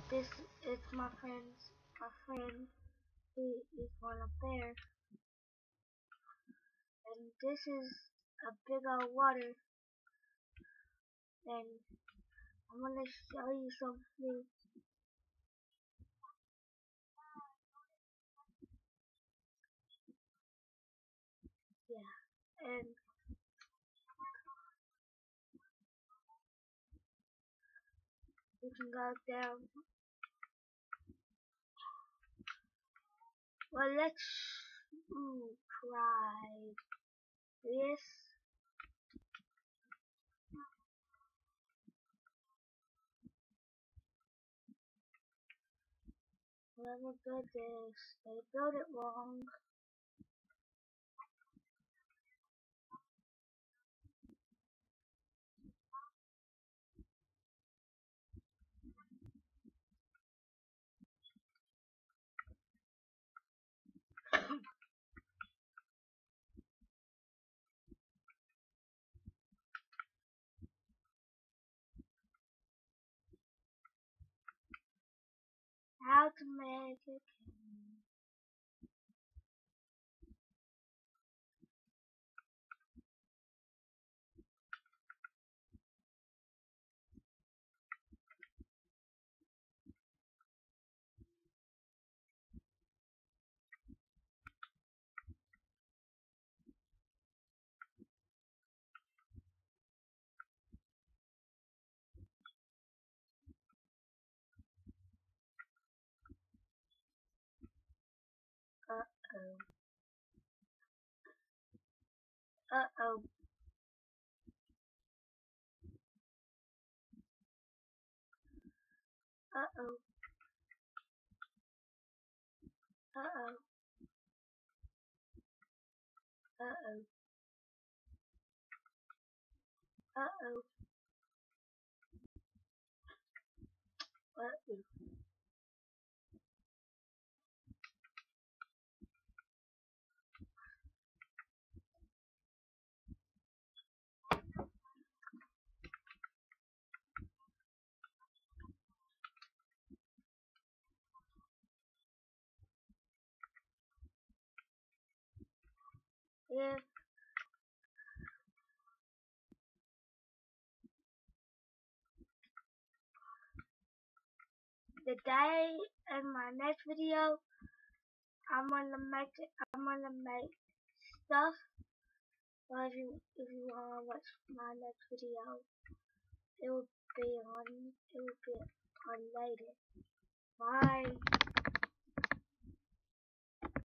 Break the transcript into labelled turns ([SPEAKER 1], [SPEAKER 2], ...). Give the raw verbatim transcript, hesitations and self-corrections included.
[SPEAKER 1] This is my friend's my friend. He is going up there, and this is a big old water. And I'm gonna show you something. Yeah, and you can go down. Well, let's ooh, try this. Whoever built this, they built it wrong. How to make it. Uh oh. Uh oh. Uh oh. Uh oh. Uh oh. Uh oh. Uh oh. If the day in my next video, I'm gonna make it, I'm gonna make stuff. Or if you if you wanna watch my next video, it will be on it will be on later. Bye.